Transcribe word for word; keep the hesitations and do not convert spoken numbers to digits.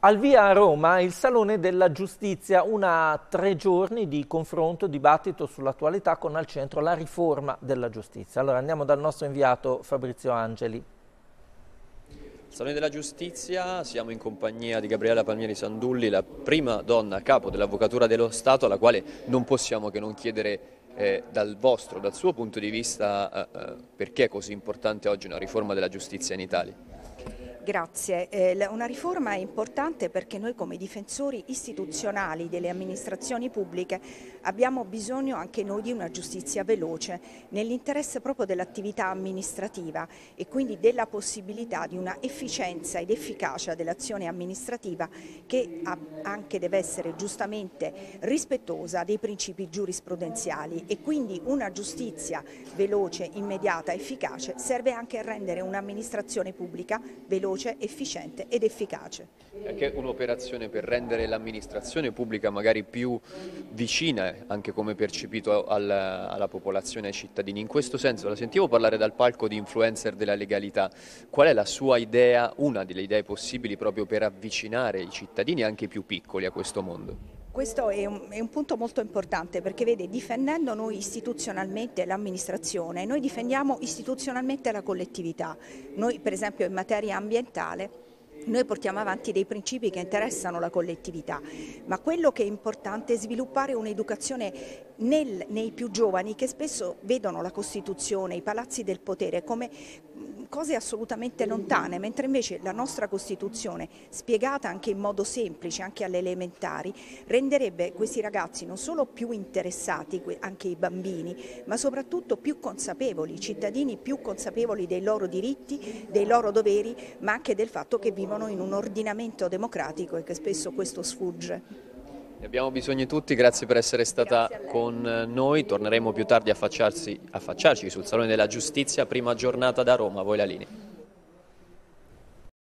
Al via a Roma il Salone della Giustizia, una tre giorni di confronto, dibattito sull'attualità con al centro la riforma della giustizia. Allora andiamo dal nostro inviato Fabrizio Angeli. Salone della Giustizia, siamo in compagnia di Gabriella Palmieri Sandulli, la prima donna a capo dell'Avvocatura dello Stato, alla quale non possiamo che non chiedere eh, dal vostro, dal suo punto di vista, eh, perché è così importante oggi una riforma della giustizia in Italia. Grazie. Eh, una riforma è importante perché noi come difensori istituzionali delle amministrazioni pubbliche abbiamo bisogno anche noi di una giustizia veloce, nell'interesse proprio dell'attività amministrativa e quindi della possibilità di una efficienza ed efficacia dell'azione amministrativa che anche deve essere giustamente rispettosa dei principi giurisprudenziali, e quindi una giustizia veloce, immediata, efficace serve anche a rendere un'amministrazione pubblica veloce, efficiente ed efficace. È anche un'operazione per rendere l'amministrazione pubblica magari più vicina, anche come percepito alla, alla popolazione, ai cittadini. In questo senso, la sentivo parlare dal palco di influencer della legalità. Qual è la sua idea, una delle idee possibili proprio per avvicinare i cittadini, anche i più piccoli, a questo mondo? Questo è un, è un punto molto importante perché, vede, difendendo noi istituzionalmente l'amministrazione, noi difendiamo istituzionalmente la collettività. Noi per esempio in materia ambientale noi portiamo avanti dei principi che interessano la collettività, ma quello che è importante è sviluppare un'educazione nel, nei più giovani, che spesso vedono la Costituzione, i palazzi del potere come cose assolutamente lontane, mentre invece la nostra Costituzione, spiegata anche in modo semplice, anche alle elementari, renderebbe questi ragazzi non solo più interessati, anche i bambini, ma soprattutto più consapevoli, cittadini più consapevoli dei loro diritti, dei loro doveri, ma anche del fatto che vivono in un ordinamento democratico e che spesso questo sfugge. Ne abbiamo bisogno tutti, grazie per essere stata con noi, torneremo più tardi a affacciarci sul Salone della Giustizia, prima giornata da Roma, a voi la linea.